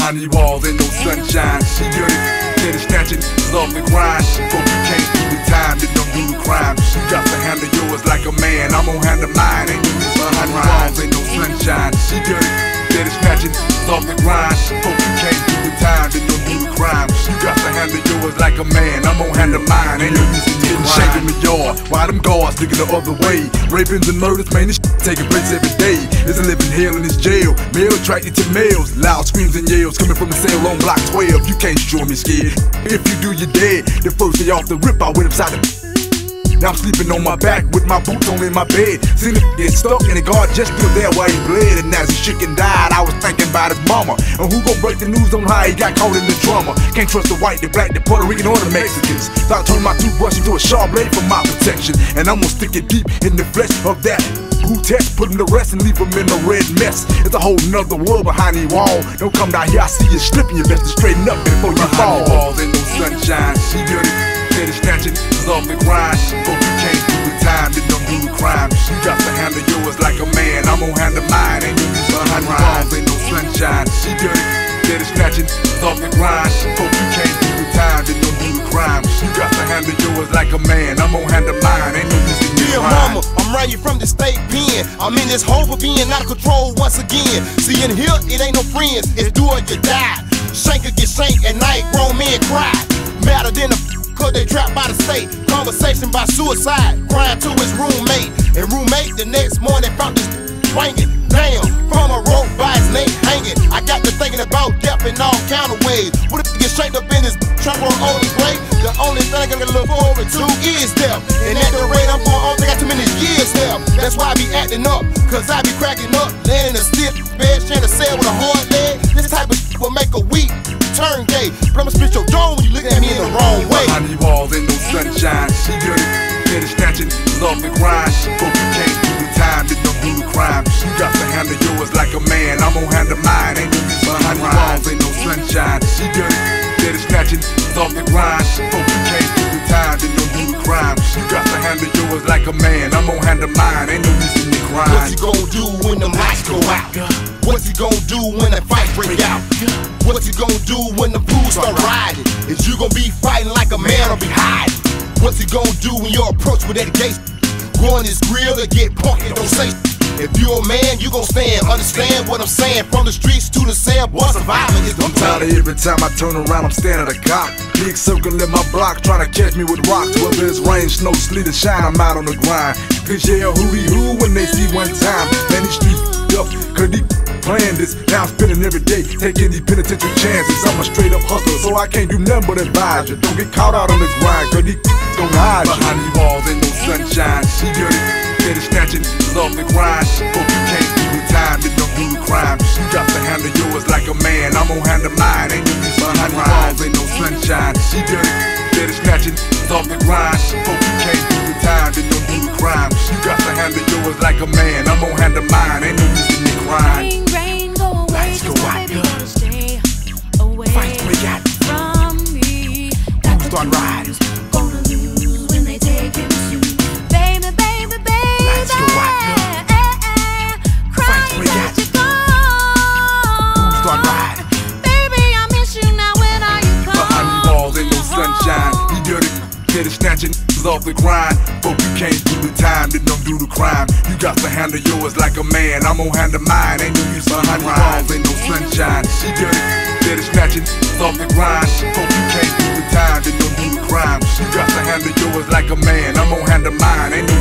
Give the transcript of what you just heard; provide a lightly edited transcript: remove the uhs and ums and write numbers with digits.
behind these walls ain't no sunshine. She dirty, steady snatching, love the grind. Hope you can't do the time, then don't do the crime. She got to handle yours like a man, I'm gon' handle mine. Ain't no use behind these walls ain't no sunshine. She dirty, steady snatching, love the grind. Hope you can't do the time, then don't do the crime. You got to handle yours like a man, I'm gon' handle mine. Ain't no use in getting shanked in the yard. Why them guards looking the other way? Rapings and murders, man, this taking place every day. There's a living hell in this jail. Male attracted to males. Loud screams and yells coming from the cell on block 12. You can't show me scared. If you do, you're dead. The first day off the rip, I went upside the. Now I'm sleeping on my back with my boots on in my bed. Seen it get stuck and the guard just stood there while he bled. And as he chicken died, I was thinking about his mama. And who gon' break the news on how he got caught in the drama? Can't trust the white, the black, the Puerto Rican, or the Mexicans. So I turned my toothbrush into a sharp blade for my protection. And I'm gonna stick it deep in the flesh of that who test, put him to rest and leave him in a red mess. It's a whole nother world behind the wall. Don't come down here, I see you slipping. You best to straighten up before you fall. Behind the walls ain't no sunshine. She dirty, steady snatching, love the grind. Hope you can't do the time, then don't do the crime. She got to handle yours like a man, I'm gon' handle mine. Ain't no use behind the walls ain't no sunshine. She dirty, steady snatching, love the grind. Hope you can't do the time, then don't do the crime. She got to handle yours like a man, I'm gon' handle mine. Ain't no use in Dear mama, I'm running from the state pen. I'm in this hole for being out of control once again. See, in here, it ain't no friends, it's do or you die. Shanker get shanked at night, grown men cry. Madder than a cause they trapped by the state. Conversation by suicide, crying to his roommate. And roommate the next morning found this swinging. Damn, from a rope by his neck hanging. I got to thinking about death in all kind of ways. What if you get shanked up in his trunk or on his grave? The only thing I'm gonna look forward to is death. And at the rate I'm going on, they got too many years left. That's why I be acting up, cause I be cracking up. Laying in a stiff bed, sharing a cell with a hard leg. This type of will make a weak turn gay. But I'ma spit your dome when you look at me in the wrong way. Behind these walls ain't no sunshine. She dirty, steady snatching, love the grind. Hope you can't do the time, then don't do the crime. You got to handle yours like a man, I'm gon' handle mine. Ain't no use behind these walls ain't no sunshine. She dirty, steady snatching, love the grind. Hope you can't do the time, then don't do the crime. You got to handle yours like a man, I'm gon' handle mine. Ain't no use in the crime. What's he gon' do when the lights go out? What's he gon' do when that fight break out? What's he gon' do when the fools start riding? Is you gon' be fighting like a man or be hiding? What's he gon' do when you're approached with that gate? Go on his grill and get punked and don't say. If you're a man, you gon' stand. Understand what I'm saying? From the streets to the cell, boy, surviving is the I'm tired of every time I turn around, I'm standing at a cop. Big circle in my block, trying to catch me with rocks. Whether it's rain, snow, sleet, or shine, I'm out on the grind. Cause yeah, hooty-hoo when they see one time. Man, these streets up, cause they playing this. Now I'm spending every day, taking these penitentiary chances. I'm a straight up hustler, so I can't do nothing but advise you. Don't get caught out on this grind, cause these gon' hide you. Behind these walls ain't no sunshine. She dirty, steady snatching, love the grind. Hope you can't do the time, then don't do the crime. You got to handle yours like a man, I'm gon' handle mine. Ain't no use behind these walls ain't no sunshine. She dirty, steady snatching, love the grind. Hope you can't do the time, then don't do the crime. You got to handle yours like a man, I'm gon' handle mine. Ain't no use in the crime. Rain, go away, lights go out, stay away fight break out, from me. fools start riding. Gonna lose when they take him to baby, baby, baby. Lights go out, crying break out, that you're gone. fools start riding. Baby, I miss you now. When are you coming? Behind these walls ain't no sunshine. He dirty, steady snatching, love the grind. Hope you can't do the time, then don't do the crime. You got to handle yours like a man, I'm gon' handle mine. Ain't no use behind these walls ain't no sunshine. She dirty, steady snatching, love the grind. Hope you can't do the time, then don't do the crime. You got to handle yours like a man, I'm gon' handle mine. Ain't no